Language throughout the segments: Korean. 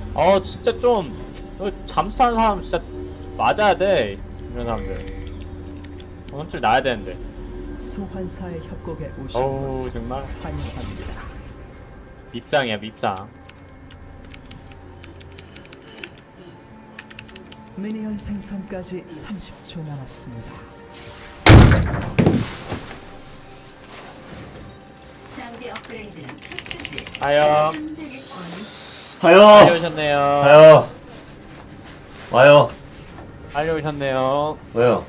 진짜 좀 잠수 타는 사람 진짜 맞아야 돼. 이런 사람들 돈줄 나야 되는데. 소환사의 협곡에 오신 어우 것을 정말 환영합니다. 밉상이야 밉상. 미니언 생성까지 30초 남았습니다. 장비 업그레이드는 필수지. 아요 하여! 빨리 오셨네요. 하여! 와요. 빨리 오셨네요. 왜요?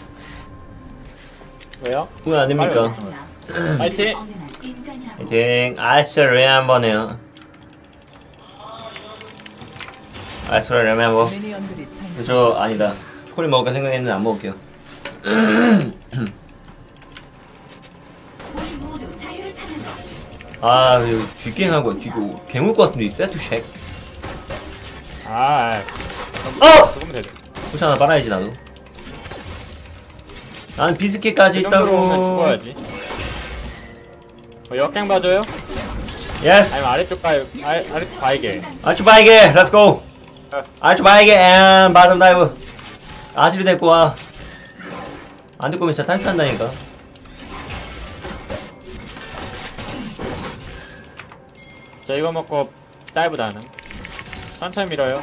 왜요? 그건 아닙니까? 파이팅! 파이팅! 알았어, 왜 한번 해요? 알았어, 왜 한번. 미니언들이 생성. 저, 아니다. 초콜릿 먹을까 생각했는데 안 먹을게요. 우리 모두 자유를 찾는 것. 아, 이거 뒷갱하고, 개물 것 같은데, 이 세트 쉑. 죽으면 되죠. 후차 하나 빨아야지, 나도. 난 비스킷까지 그 정도로 오면 있다고. 죽어야지. 역행 봐줘요? 예스! 아니면 아래쪽 가요? 아래쪽 바이게. 아주 바이게! 렛츠고! 아주 바이게! 앤 바텀 다이브! 아지를 데리고 와. 안 데리고 오면 진짜 탈출한다니까. 저 이거 먹고 다이브 다는. 천천히 밀어요.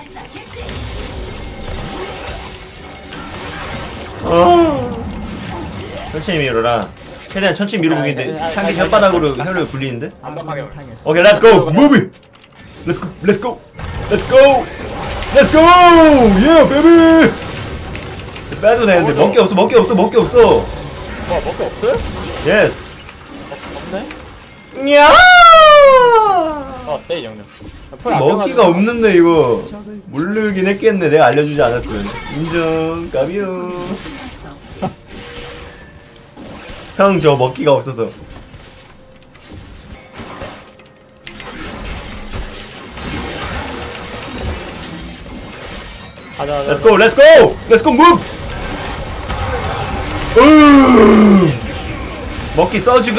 천천히 밀어라. 최대한 천천히 밀어보겠는데 향기 혓바닥으로 혀를 굴리는데? 완벽하게. 당했습니다. 오케이, 렛츠고! 무비! 렛츠고! 렛츠고! 렛츠고! 렛츠고! 예, 베이비! 빼도 되는데 먹기 없어, 먹기 없어, 먹기 없어! 뭐 먹기 없어요? 예스! 없네? 야! 어때 이 정도? 먹기가 없는데 이거 모르긴 했겠네. 내가 알려주지 않았으면. 인정. 까비요. 형 저 먹기가 없어서. 가자. Let's go, let's go, let's go, move. 먹기 써주고.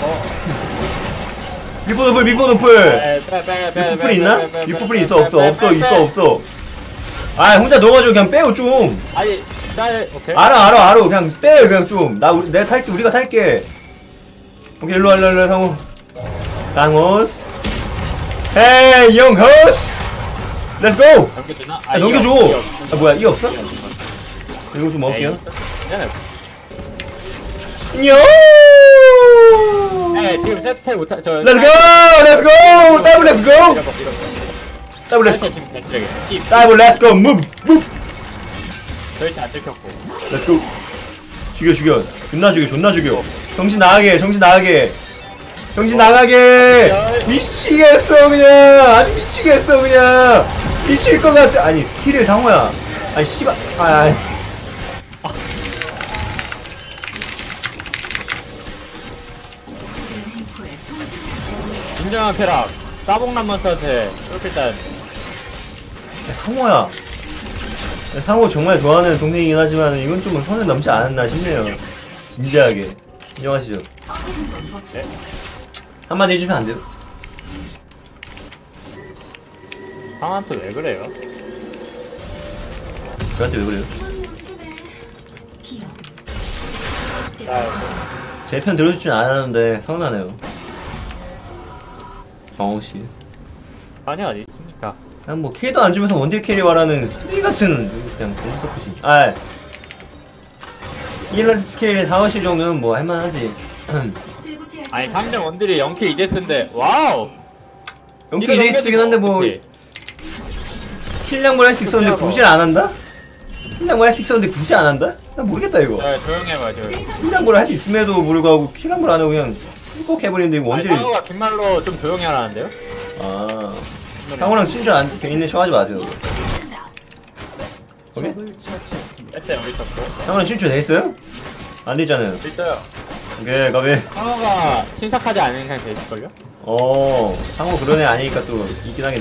미포 노플, 미포 노플. 미포플이 있나? 미포플이 있어, 없어, 없어, 있어, 없어. 아, 혼자 넣어가지고 그냥 빼요 좀. 아니, 오케이. 알아. 그냥 빼요, 그냥 좀. 내가 탈게, 우리가 탈게. 오케이, 일로 와, 상호. 상호스. 헤이, 영호스. 렛츠고! 넘겨주나? 넘겨줘! 아, 뭐야, 이 없어? 이거 좀 먹을게요. 요! 네, 지금 세트 못하, 저. 렛츠고! 렛츠고! 다이브 렛츠고! 다이브 렛츠고! 지금 대쓰레기. 다이브 렛츠고! 무브! 무브! 절대 안 들켰고. 렛츠고! 죽여. 존나 죽여. 정신 나가게. 미치겠어, 그냥! 아주 미치겠어, 그냥! 미칠 것 같아. 아니, 스킬을 상호야. 아니, 씨발. 인정한 쾌락. 따봉란 몬스터한테 이렇게 일단. 상호야. 상호 정말 좋아하는 동생이긴 하지만 이건 좀 선을 넘지 않았나 싶네요. 진지하게. 인정하시죠? 네? 한마디 해주면 안 돼요? 상한테 왜 그래요? 저한테 왜 그래요? 제 편 들어줄 줄 알았는데 서운하네요. 정우씨. 아니, 어디 있습니까? 그냥 뭐 킬도 안 주면서 원딜 캐리 와라는 수리 같은 그냥 공스터프신. 힐러 스킬 4-5실 정도는 뭐 할만하지. 아니, 3점 원딜이 0킬 2데스인데, 와우! 연기 이데이스긴 한데 뭐 킬량물 할 수 있었는데 굳이 안 한다? 킬량물 할 수 있었는데 굳이 안 한다? 나 모르겠다 이거. 네, 조용히 해봐, 조용히. 킬량물 할 수 있음에도 불구하고 킬량물 안 하고 그냥 꼭 해버리는데 이거 원딜. 상호가 긴 말로 좀 조용히 하라는데요? 상호랑 친절 안 돼 있는 척 하지 마세요. 오케이? 적을 처치했습니다. 일단 여기 있었고. 상호랑 친절 돼 있어요? 안 되잖아요. 있어요. 오케이, 가비. 상호가 친삭하지 않은 이상 될걸요? 상호 그런 애 아니니까 또 있긴 하겠네.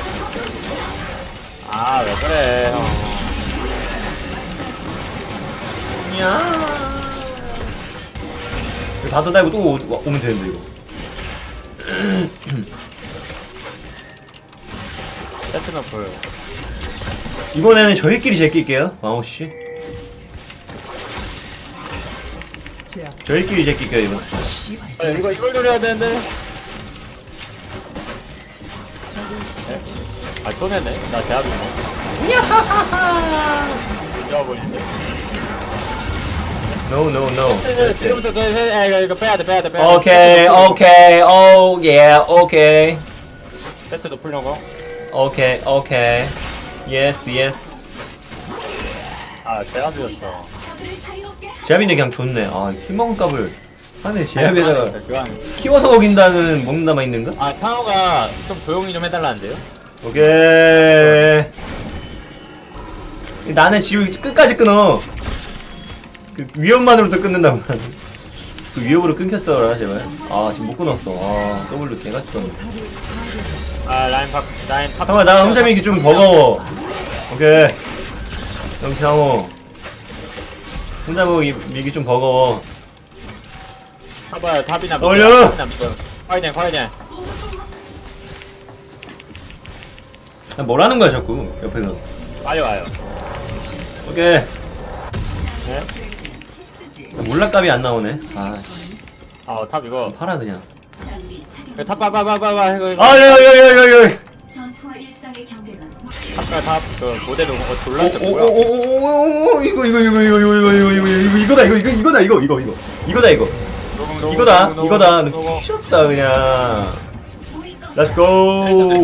아, 왜 그래, 형. 야. 바텀 다이브 또 오면 되는데 이거. 세트 너플. 이번에는 저희끼리 제낄게요. 왕호씨. 제압 저희끼리 제낄게요, 이번. 이걸 노려야 되는데. 아, 손해네. 나 대합이네. 야하하하. 좋아보이는데. No, no, no. 지금부터 이거 빼야 돼, 빼야 돼, 빼야 돼. 오케이, 오케이, 오, 예, 오케이. 세트도 풀려고. 오케이, 오케이. Yes, yes. 아, 대합이었어. 저들을 자유롭게 제압인데 그냥 좋네. 아, 힘먹은 값을 하네. 제압에다가 교환. 키워서 먹인다는 먹는다만 있는가? 아, 상호가 좀 조용히 좀 해달라는데요? 오케이. 나는 지금 끝까지 끊어. 그 위협만으로도 끊는다고. 그 위협으로 끊겼어라 제발. 아 지금 못 끊었어. 아 W 개같이 끊어. 아, 라인 탑. 잠깐만 나 혼자 밀기 좀 버거워. 오케이. 영창호. 혼자 밀기 좀 버거워. 타봐요, 탑이나 밀어. 올려! 탑이나 밀어. 과이네, 과이네. 뭐라는 거야 자꾸 옆에서. 빨리 와요. 오케이. 네? 몰락감이 안 나오네. 아 탑 이거. 팔아 그냥. 장비 착용. 탑 봐봐봐봐봐. 이거. 아 여여여여여. 전투와 일상의 경계가 탑과 탑, 그, 모델로 온거 졸랐어, 뭐야. 오오오오오오 이거다 이거다 미쳤다 그냥. Let's go.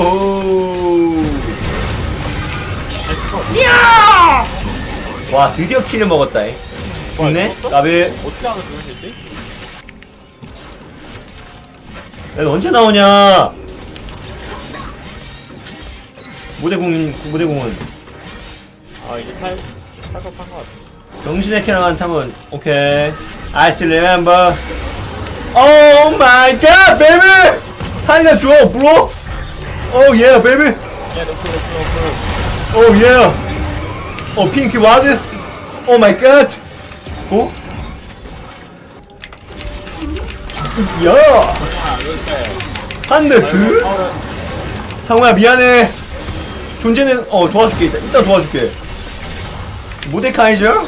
와 드디어 킬을 먹었다. 좋네. 까비. 어떻게 하면 좋은 일지? 야, 언제 나오냐? 무대공은 아, 이제 살갑한 것 같아. 정신의 캐랑한 탐은 오케이. I still remember. Oh my god, baby! 타이나 줘, bro. Oh yeah, baby. 야, 높여. Oh yeah. Oh 핑키 와드. Oh my god. 어? 야. 아, 이렇게. 한대 상호야 미안해. 존재는 도와줄게. 이따 도와줄게. 모데카이저.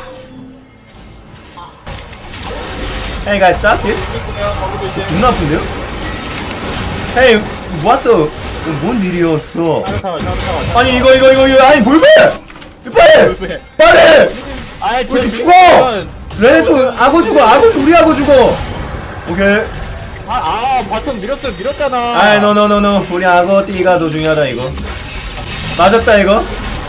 Hey guys, stop it. 존나 아픈데요? Hey, what the? 뭔 일이었어? 아니 이거 아니 뭘 배? 빨리! 아이, 왜 이렇게 죽어? 레네토 악어 죽어 우리 악어 죽어. 오케이. 바텀 밀었잖아. 아이 노 우리 악어 띠가 더 중요하다 이거. 맞았다 이거.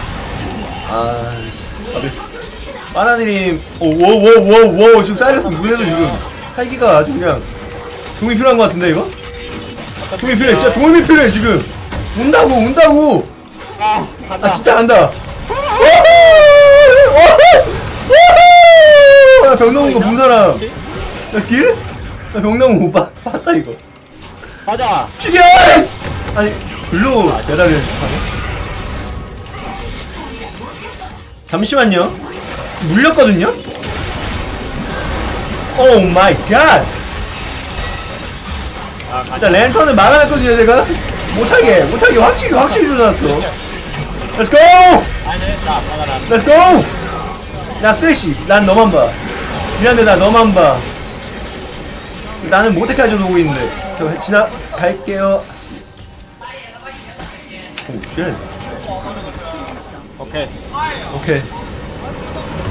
바나드림. 오워워워워 지금 사이러스 문에서 지금 살기가 아주 그냥 도움이 필요한 것 같은데 이거? 도움이 필요해. 진짜 도움이 필요해 지금. 온다고. 간다. 진짜 간다. 나병 넘은 거 본 사람. 나 길? 나병 넘은 거 못 봤다 이거. 가자. 죽여! 아니 글로 매달려. 잠시만요. 물렸거든요? 오 마이 갓! 일단 랜턴을 막아놨거든요 제가. 못하게 확실히 조져놨어. Let's go! Let's go! 야 쓰레쉬 난 너만 봐. 미안해 나 너만 봐. 나는 모데카이저 오고 있는데 저 지나갈게요. 오 쉣. 오케이. 오케이.